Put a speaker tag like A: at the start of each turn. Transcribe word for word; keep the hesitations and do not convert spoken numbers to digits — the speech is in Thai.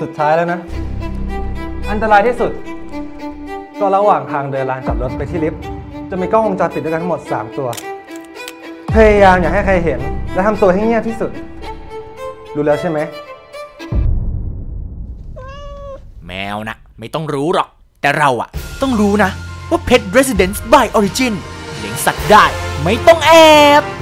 A: สุดท้ายแล้วนะอันตรายที่สุดก็ระหว่างทางเดินลานจอดรถไปที่ลิฟต์จะมีกล้องวงจรปิดด้วยกันทั้งหมดสามตัวพยายามอย่าให้ใครเห็นและทำตัวให้เงียบที่สุดรู้แล้วใช่ไหม
B: แมวนะไม่ต้องรู้หรอกแต่เราอะต้องรู้นะว่า Pet Residence by Origin เลี้ยงสัตว์ได้ไม่ต้องแอบ